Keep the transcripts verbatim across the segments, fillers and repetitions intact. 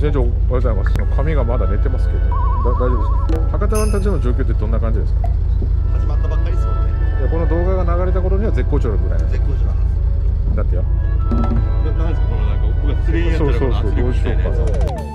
船長おはようございます。髪がまだ寝てますけど、だ大丈夫ですか？博多湾たちの状況ってどんな感じですか？ 始まったばっかりですもんね。 いや、この動画が流れた頃には絶好調のぐらいなんです。 絶好調なんです。 だってよ。 なんですかこのなんか僕が釣りやったらこの圧力みたいなやつ。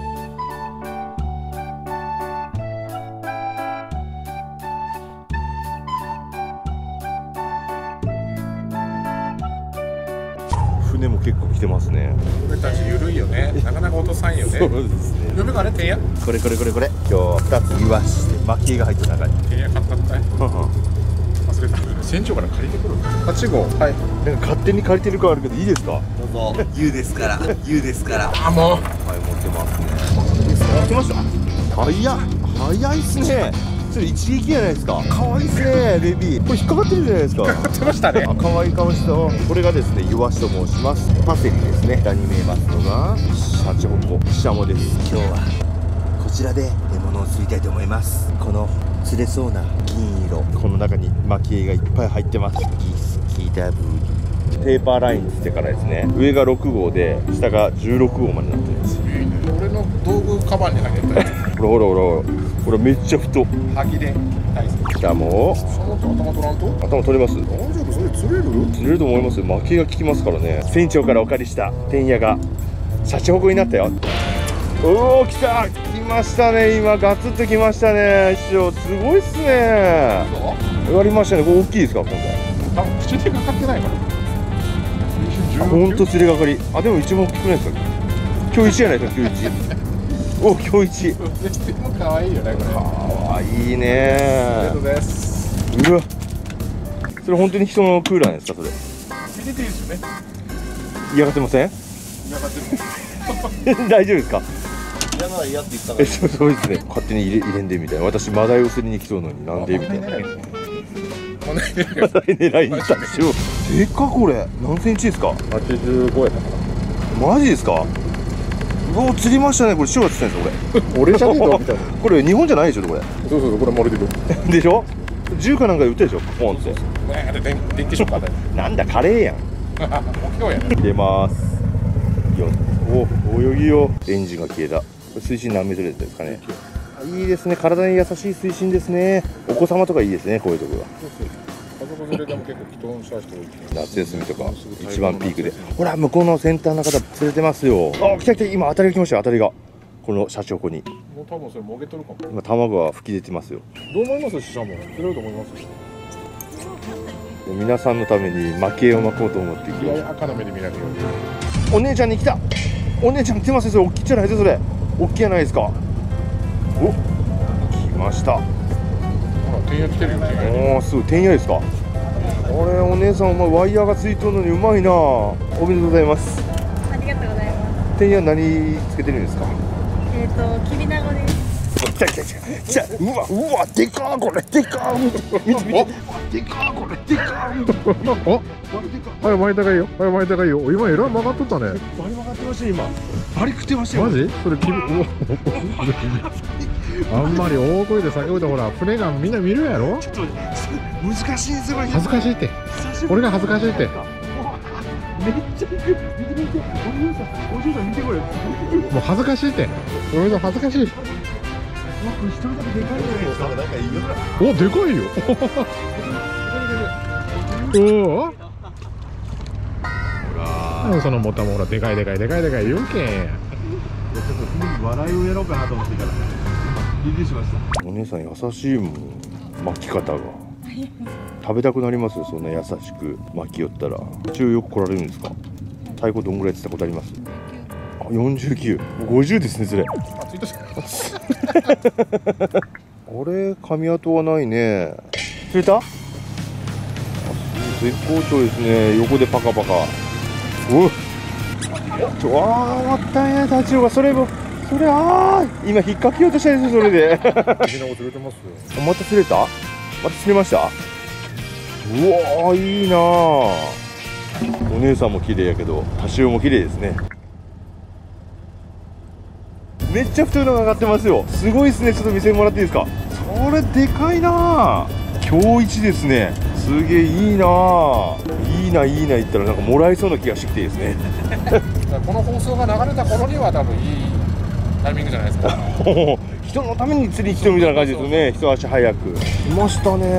船も結構来てますね。 俺たち緩いよね。なかなか落とさんよね。 そうですね。 嫁があれてんや。 これこれこれこれ。今日はふたつイワシで巻き絵が入った中に。 てんや買ったったい。忘れた。船長から借りてくる。はち号。はい。 なんか勝手に借りてる感あるけどいいですか？どうぞ。ユーですから。ユーですから。 あ、もう。 はい、持ってますね。いいですか？来ました。早っ。早いっすね。それ一撃じゃないですか。可愛いっすね、ベビー。これ引っかかってるじゃないですか。 引っかかってましたね。 あ、可愛い顔した。これがですね、イワシと申します。パセリですね。下に見えますのがシャチホコ、シャモです。今日はこちらで獲物を釣りたいと思います。この釣れそうな銀色、この中に巻き絵がいっぱい入ってます。ギスキダブリ。ペーパーラインつってからですね、上がろく号で下がじゅうろく号までなってるんです。 俺の道具カバンに入ってたやつ。 ほらほらほらほら、めっちゃ太。 吐きで大好き。 しかもその後頭取らんと？ 頭取れます？ 大丈夫？それ釣れる？ 釣れると思いますよ。巻きが効きますからね。船長からお借りした天野がシャチホコになったよ。おお、来た。来ましたね。今ガツッと来ましたね。師匠すごいっすね。やりましたね。これ大きいですか今回？ 多分口手かかってないから。 ほんと釣りがかり。あ、でも一番大きくないですか？今日一じゃないですか。今日一。お、今日一。 でも可愛いよねこれ。 可愛いね。 ありがとうございます。 うわ。それ本当に人のクーラーですかそれ？ 入れていいですよね。 嫌がってません？ 嫌がってる。 大丈夫ですか？ 嫌なら嫌って言ったかえ、そうそうですね。勝手に入れ入れんでみたいな。私マダイを釣りに来そうのになんでみたいな。 こんなにマダイ狙いに行ったんでしょ。でっかこれ。何センチですか？ はちじゅうごやったかな。 マジですか？うわ、釣りましたね。これ塩が釣ったんですよこれ。 俺じゃねえのみたいな。 これ日本じゃないでしょこれ。 そうそうそう、これ丸でくる。 でしょ？銃かなんかで売ってるでしょポンって。 ねえ、電電気ショッカーだよ。 なんだカレーやん。 今日やね。 入れますよ。お、泳ぎよ。エンジンが消えた。これ水深何メートルですかね。いいですね。体に優しい水深ですね。お子様とかいいですねこういうところは。 家族連れでも結構祈祷した人多い。 夏休みとか一番ピークで。ほら向こうの先端の方釣れてますよ。あ、来た来た。今当たりが来ましたよ。当たりがこのシャチホコに。 もう多分それもげとるかも。 今卵が吹き出てますよ。 どう思います？シシャモ釣れると思います？ 皆さんのために蒔絵を巻こうと思っていやいや、赤の目で見られるように。 お姉ちゃんに来た。お姉ちゃん来てますよ。それ大きいじゃないですか。それ大きいじゃないですか。お、来ました。 ほら、天野来てるよ。 おお、すごい。天野ですか？あれ、お姉さんお前ワイヤーがついとるのにうまいな。おめでとうございます。 ありがとうございます。 天野何つけてるんですか？ えっと、きびなごです。 来た来た来た来た。うわうわ、でかーこれ。でかー。見て見て。でかーこれ。でかー。 お、はい、巻いたがいいよ。はい、巻いたがいいよ。今えらい曲がっとったね。 バリ曲がってましたよ今。バリ食ってましたよ。 マジ？それきび、うわ。あんまり大声で叫ぶとほら船がみんな見るやろ。 ちょっと難しいんですよこれ。 恥ずかしいって。俺が恥ずかしいって。 めっちゃ見て見て見て。お嬢さんお嬢さん見てこれ。 もう恥ずかしいって。俺の恥ずかしい。 わ、これ一人だけでかいじゃないですか。なんかいいよ。 お、でかいよ。おお。ほら。そのもたもほらでかいでかいでかいでかい言うけん。 笑いをやろうかなと思ってからびっくりしました。お姉さん優しいもん巻き方が。食べたくなりますよ。そんな優しく巻きよったら。一応よく来られるんですか？太鼓どんぐらい釣ったことあります？あ、よんじゅうきゅう、ごじゅうですねそれ。 あ、ついたし。 あれ、噛み跡はないね。釣れた？あ、絶好調ですね。横でパカパカ。おっ、ちょ、あー、終わったんや、タチウオが。それも、それ、あー、今引っ掛けようとしたんですよ、それで。 みんなも釣れてますよ。 また釣れた？また釣れました？うわー、いいなー。お姉さんも綺麗やけど、タチウオも綺麗ですね。めっちゃ太いのが上がってますよ。すごいですね。ちょっと見せてもらっていいですか？それでかいなー。今日一ですね。すげえいいなー。いいないいな言ったらなんかもらえそうな気がしてきてですね。 この放送が流れた頃には多分いいタイミングじゃないですか。 人のために釣りに来てるみたいな感じですよね。一足早く来ましたね。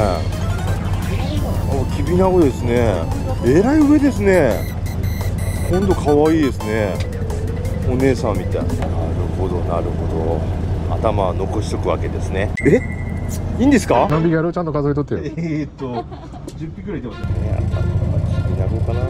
あ、キビナゴですね。えらい上ですね。今度可愛いですね。お姉さんみたい。なるほどなるほど。頭は残しとくわけですね。え、いいんですか？ 何匹やる？ちゃんと数えとってよ。 えーっとじゅっぴきぐらいいてますね。頭はキビナゴかな。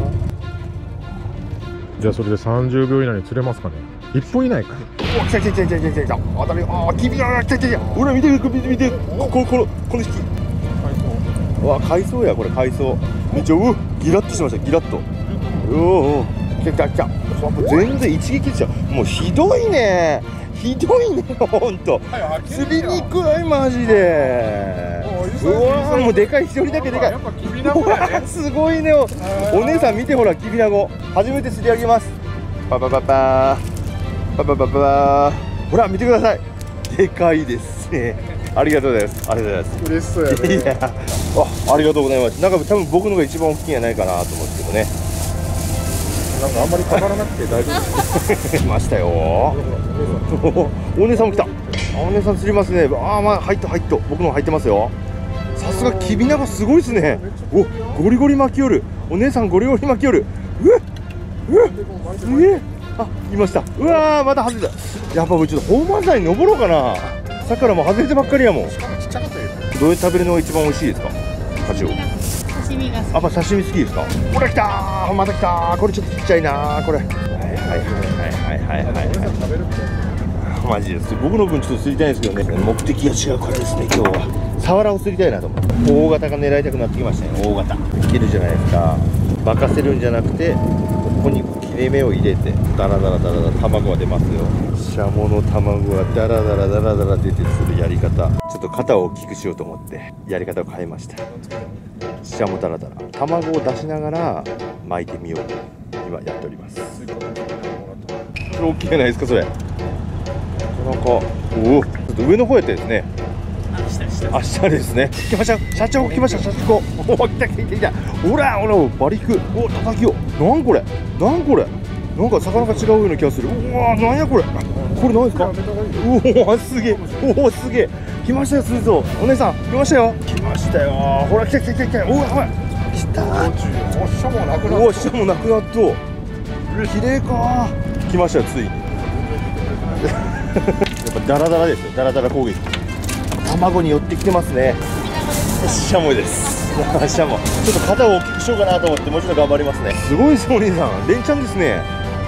じゃあそれでさんじゅうびょう以内に釣れますかね。いっぷん以内か。 お、来た来た来た来た来た来た。当たり、ああ、キビナゴ来た来た来た。ほら見て見て見て。こここのこの引き。うわ、海藻やこれ海藻。めっちゃうギラッとしましたギラッと。おおお。来た来た来た。全然一撃ですよ。もうひどいね。ひどいねほんと。釣りにくいマジで。うわもうでかい、一人だけでかい。うわすごいね。お姉さん見てほら、キビナゴ初めて釣り上げます。パパパパーパパパパー。ほら見てください、でかいですね。ありがとうございます。ありがとうございます。 嬉しそうやね。 いやあ、ありがとうございます。なんか多分僕のが一番大きいんじゃないかなと思うんですけどね。 なんかあんまりかからなくて大丈夫です。 来ましたよ。お姉さんも来た。お姉さん釣りますね。ああ、まあ入った入った。僕のも入ってますよ。さすがキビナゴすごいですね。お、ゴリゴリ巻き寄る。お姉さんゴリゴリ巻き寄る。うわうわすげえ。あ、いました。うわー、また外れた。やっぱもうちょっと本番山に登ろうかな。さっきからもう外れてばっかりやもん。 ちっちゃかったよ。 どうやって食べるのが一番美味しいですか？カチオ。 刺身が好き。 あ、まあ刺身好きですか？ほら来たー、また来たー。これちょっとちっちゃいなーこれ。はいはいはいはいはいはいはい。マジです。僕の分ちょっと釣りたいんですけどね。目的が違うからですね。今日はサワラを釣りたいなと思って。大型が狙いたくなってきましたね。大型。いけるじゃないですか。任せるんじゃなくて、ここに切れ目を入れてダラダラダラダラ卵が出ますよ。シャモの卵がダラダラダラダラ出てするやり方、ちょっと肩を大きくしようと思ってやり方を変えました。シャモダラダラ卵を出しながら巻いてみようと今やっております。それ大きいじゃないですかそれ。なんかおお、ちょっと上の方やったですね。あ、下ですね。来ました。社長来ました。社長。おお、来た来た来た。ほらほら、バリク。お、叩きよ。なんこれ。なんこれ。なんか魚が違うような気がする。うわ、なんやこれ。これ何ですか。おお、すげえ。おお、すげえ。来ましたよ、すずぞ。お姉さん、来ましたよ。来ましたよ。ほら、来た来た来た来た。おお、ほら。来た。 おっしゃもなくなった。 おお、しゃもなくなっと。綺麗か。来ましたよ、ついに。やっぱダラダラですよ。ダラダラ攻撃。卵に寄ってきてますね。シャモです。シャモ。ちょっと肩を大きくしようかなと思って、もうちょっと頑張りますね。すごいですお兄さん。連チャンですね。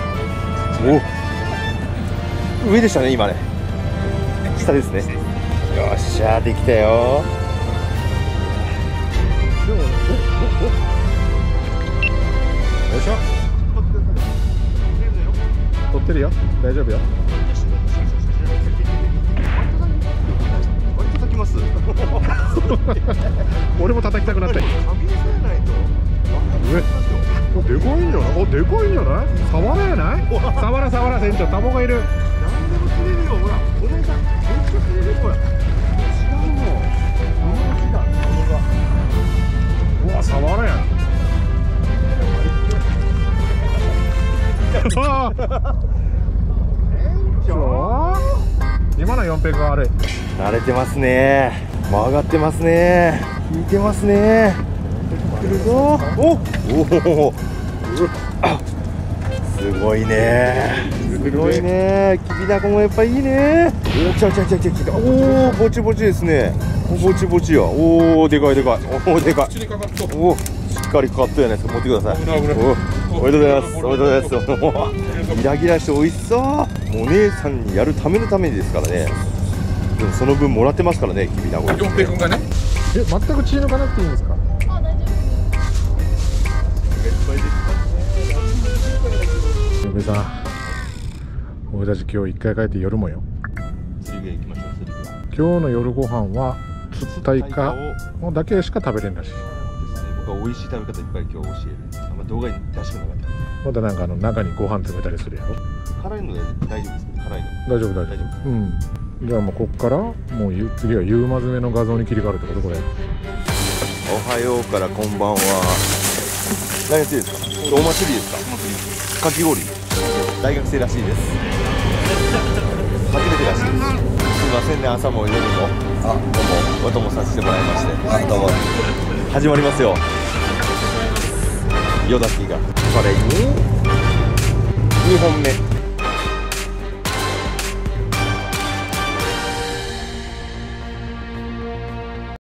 お。上でしたね今ね。下ですね。よっしゃ、できたよ。 よいしょ。取ってるよ。大丈夫よ。俺も叩きたくなったよ。上、お、でかいんじゃない？お、でかいんじゃない？サワラやない？サワラサワラ船長、タモがいる。 何でも釣れるよ。ほら、お姉さん、めっちゃ釣れる。ほら、違うの。 うわ、サワラやん。今のよんペグが悪い。 慣れてますね。曲がってますね。引いてますね。来るぞ。おおお。あ、すごいね。すごいね。キビナゴもやっぱいいね。お、来た来た来た来た来た。おお、ぼちぼちですね。ぼちぼちや。おお、でかいでかい。おお、でかい。おお、しっかりかかったやないですか。持ってください。お、おめでとうございます。おめでとうございます。ギラギラして美味しそう。お姉さんにやるためのためにですからね。でもその分もらってますからね、キビナゴ。 よんペ君がね。え、全く血抜かなくていいんですか。 あ、大丈夫。 嫁さん、俺たち今日一回帰って夜もよ。 釣り具屋行きましょう。釣り具屋。 今日の夜ご飯は釣ったイカもうだけしか食べれんらしい。 僕は美味しい食べ方いっぱい今日教える。あんま動画に出してもなかった。 まだなんかあの中にご飯詰めたりするやろ。 辛いので大丈夫ですか？辛いの。 大丈夫大丈夫。うん。じゃあもうこっからもうゆ次はユーマ詰めの画像に切り替わるってことこれ。 おはようからこんばんは。何やってるんですか？お祭りですか？かき氷。大学生らしいです。 せんね、朝も夜も。あ、どうもお供させてもらいまして。あ、どうも。始まりますよ。ヨダキが。それににほんめ。